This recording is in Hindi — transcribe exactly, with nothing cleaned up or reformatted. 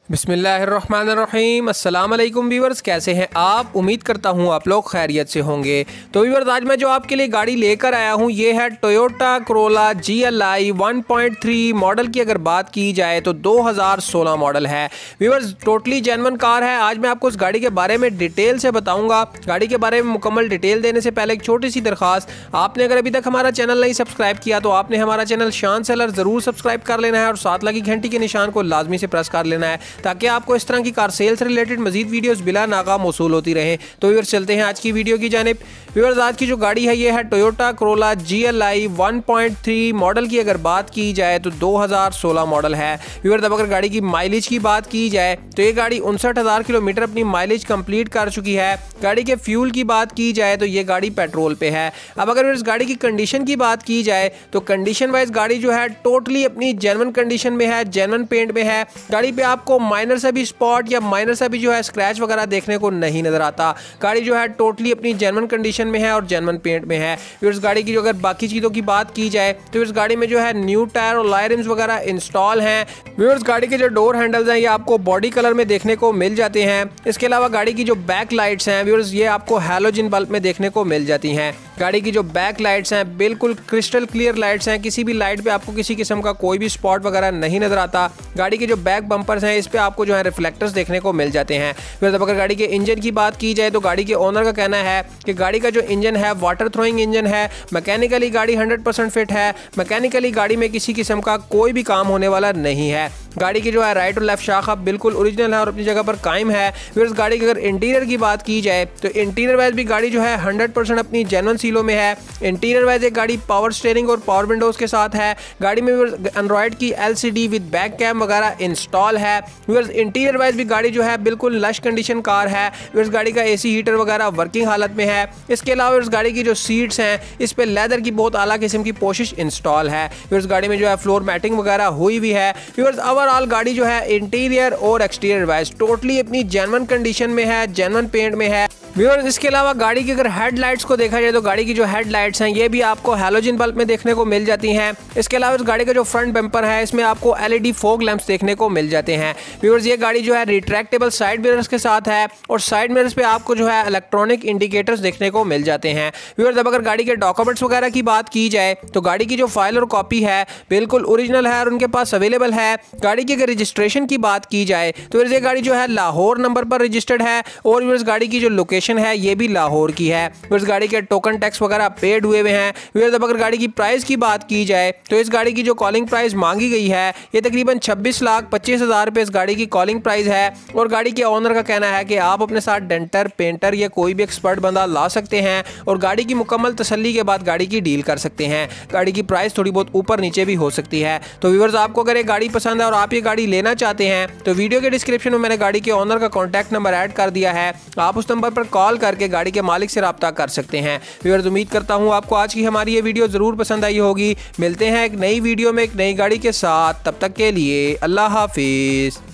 बिस्मिल्लाहिर्रहमानिर्रहीम। अस्सलाम वालेकुम व्यूअर्स, कैसे हैं आप? उम्मीद करता हूं आप लोग खैरियत से होंगे। तो व्यूअर्स, आज मैं जो आपके लिए गाड़ी लेकर आया हूं ये है Toyota Corolla G L I one point three model की। अगर बात की जाए तो दो हज़ार सोलह मॉडल है। व्यूअर्स, टोटली जेन्युइन कार है। आज मैं आपको इस गाड़ी के बारे में डिटेल से बताऊँगा। गाड़ी के बारे में मुकम्मल डिटेल देने से पहले एक छोटी सी दरख्वास्त, आपने अगर अभी तक हमारा चैनल नहीं सब्सक्राइब किया तो आपने हमारा चैनल शान सेलर ज़रूर सब्सक्राइब कर लेना है और साथ लगी घंटी के निशान को लाजमी से प्रेस कर लेना है ताकि आपको इस तरह की कार सेल से रिलेटेड मजीद वीडियोस बिला नागा मौसूल होती रहे। तो व्यूअर्स, चलते हैं आज की वीडियो की जानिब। व्यूअर्स, आज की जो गाड़ी है ये है Toyota Corolla G L I one point three model की। अगर बात की जाए तो दो हज़ार सोलह मॉडल है। व्यूअर्स, अब अगर गाड़ी की माइलेज की बात की जाए तो ये गाड़ी उनसठ हज़ार किलोमीटर अपनी माइलेज कंप्लीट कर चुकी है। गाड़ी के फ्यूल की बात की जाए तो ये गाड़ी पेट्रोल पे है। अब अगर इस गाड़ी की कंडीशन की बात की जाए तो कंडीशन वाइज गाड़ी जो है टोटली अपनी जेन्युइन कंडीशन में है, जेन्युइन पेंट में है। गाड़ी पे आपको माइनर से भी स्पॉट या माइनर से भी जो है स्क्रैच वगैरह देखने को नहीं नजर आता। गाड़ी जो है टोटली अपनी जेन्युइन कंडीशन में है और जेन्युइन पेंट में है। इस गाड़ी की जो अगर बाकी चीज़ों की बात की जाए तो इस गाड़ी में जो है न्यू टायर और अलॉय रिम्स वगैरह इंस्टॉल हैं। व्यूअर्स, गाड़ी के जो डोर हैंडल्स हैं ये आपको बॉडी कलर में देखने को मिल जाते हैं। इसके अलावा गाड़ी की जो बैक लाइट्स हैं व्यूअर्स ये आपको हैलोजन बल्ब में देखने को मिल जाती हैं। गाड़ी की जो बैक लाइट्स हैं बिल्कुल क्रिस्टल क्लियर लाइट्स हैं। किसी भी लाइट पे आपको किसी किस्म का कोई भी स्पॉट वगैरह नहीं नजर आता। गाड़ी के जो बैक बम्पर्स हैं इस पे आपको जो है रिफ्लेक्टर्स देखने को मिल जाते हैं। फिर अगर गाड़ी के इंजन की बात की जाए तो गाड़ी के ओनर का कहना है कि गाड़ी का जो इंजन है वाटर थ्रोइंग इंजन है। मैकेनिकली गाड़ी हंड्रेड परसेंट फिट है। मैकेनिकली गाड़ी में किसी किस्म का कोई भी काम होने वाला नहीं है। गाड़ी की जो है राइट और लेफ्ट शाखा बिल्कुल ओरिजिनल है और अपनी जगह पर कायम है। फिर इस गाड़ी की अगर इंटीरियर की बात की जाए तो इंटीरियर वाइज भी गाड़ी जो है हंड्रेड परसेंट अपनी जेन्युइन सीलों में है। इंटीरियर वाइज एक गाड़ी पावर स्टीयरिंग और पावर विंडोज के साथ है। गाड़ी में एंड्रॉइड की L C D with back cam वगैरह इंस्टॉल है। इंटीरियर वाइज भी गाड़ी जो है बिल्कुल लश कंडीशन कार है। इस गाड़ी का एसी हीटर वगैरह वर्किंग हालत में है। इसके अलावा इस गाड़ी की जो सीट्स हैं इस पे लेदर की बहुत आला किस्म की पोशिश इंस्टॉल है। इस गाड़ी में जो है फ्लोर मैटिंग वगैरह हुई भी है। ओवरऑल गाड़ी जो है इंटीरियर और एक्सटीरियर वाइज टोटली अपनी जेन्युइन कंडीशन में है, जेन्युइन पेंट में है। व्यूअर्स, इसके अलावा गाड़ी की अगर हेडलाइट्स को देखा जाए तो गाड़ी की जो हेडलाइट्स हैं ये भी आपको हैलोजन बल्ब में देखने को मिल जाती हैं। इसके अलावा इस गाड़ी का जो फ्रंट बम्पर है इसमें आपको L E D fog lamps देखने को मिल जाते हैं। व्यूअर्स, ये गाड़ी जो है रिट्रैक्टेबल साइड मिरर्स के साथ है और साइड मिरर्स पे आपको जो है इलेक्ट्रॉनिक इंडिकेटर्स देखने को मिल जाते हैं। व्यूअर्स, अब अगर गाड़ी के डॉक्यूमेंट्स वगैरह की बात की जाए तो गाड़ी की जो फाइल और कॉपी है बिल्कुल ओरिजिनल है और उनके पास अवेलेबल है। गाड़ी की अगर रजिस्ट्रेशन की बात की जाए तो ये गाड़ी जो है लाहौर नंबर पर रजिस्टर्ड है और इस गाड़ी की जो लोकेशन है ये भी लाहौर की है। इस गाड़ी के टोकन टैक्स वगैरह पेड हुए हुए हैं। अब अगर गाड़ी की प्राइस की बात की जाए तो इस गाड़ी की जो कॉलिंग प्राइस मांगी गई है ये तकरीबन छब्बीस लाख पच्चीस हजार रुपए इस गाड़ी की कॉलिंग प्राइस है। और गाड़ी के ओनर का कहना है कि आप अपने साथ डेंटर, पेंटर या कोई भी एक्सपर्ट बंदा ला सकते हैं और गाड़ी की मुकम्मल तसल्ली के बाद गाड़ी की डील कर सकते हैं। गाड़ी की प्राइस थोड़ी बहुत ऊपर नीचे भी हो सकती है। तो व्यूअर्स, आपको अगर ये गाड़ी पसंद है और आप ये गाड़ी लेना चाहते हैं तो वीडियो के डिस्क्रिप्शन में मैंने गाड़ी के ओनर का कॉन्टैक्ट नंबर ऐड कर दिया है। आप उस नंबर पर कॉल करके गाड़ी के मालिक से राब्ता कर सकते हैं। व्यूअर्स, उम्मीद करता हूँ आपको आज की हमारी ये वीडियो जरूर पसंद आई होगी। मिलते हैं एक नई वीडियो में एक नई गाड़ी के साथ। तब तक के लिए अल्लाह हाफिज।